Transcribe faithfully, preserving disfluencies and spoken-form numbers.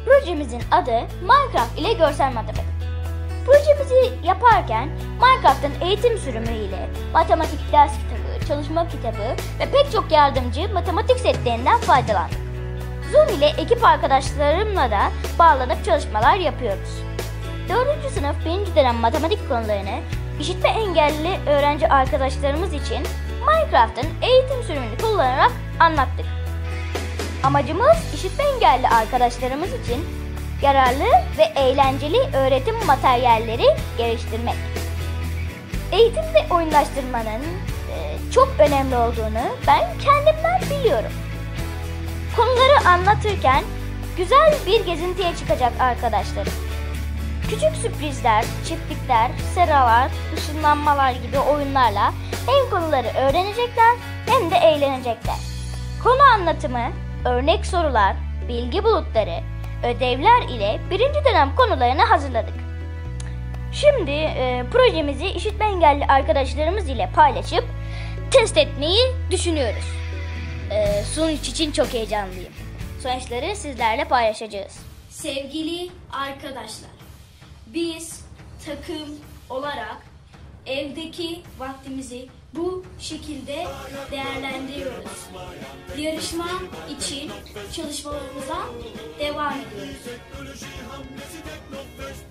Projemizin adı Minecraft ile görsel matematik. Projemizi yaparken Minecraft'ın eğitim sürümü ile matematik ders kitabı, çalışma kitabı ve pek çok yardımcı matematik setlerinden faydalandık. Zoom ile ekip arkadaşlarımla da bağlanıp çalışmalar yapıyoruz. dördüncü sınıf birinci dönem matematik konularını işitme engelli öğrenci arkadaşlarımız için Minecraft'ın eğitim sürümünü kullanarak anlattık. Amacımız işitme engelli arkadaşlarımız için yararlı ve eğlenceli öğretim materyalleri geliştirmek. Eğitim ve oyunlaştırmanın e, çok önemli olduğunu ben kendimden biliyorum. Konuları anlatırken güzel bir gezintiye çıkacak arkadaşlarım. Küçük sürprizler, çiftlikler, seralar, ışınlanmalar gibi oyunlarla hem konuları öğrenecekler hem de eğlenecekler. Konu anlatımı, örnek sorular, bilgi bulutları, ödevler ile birinci dönem konularını hazırladık. Şimdi e, projemizi işitme engelli arkadaşlarımız ile paylaşıp test etmeyi düşünüyoruz. E, sonuç için çok heyecanlıyım. Sonuçları sizlerle paylaşacağız. Sevgili arkadaşlar, biz takım olarak evdeki vaktimizi bu şekilde değerlendiriyoruz. Yarışma için çalışmalarımıza devam ediyoruz.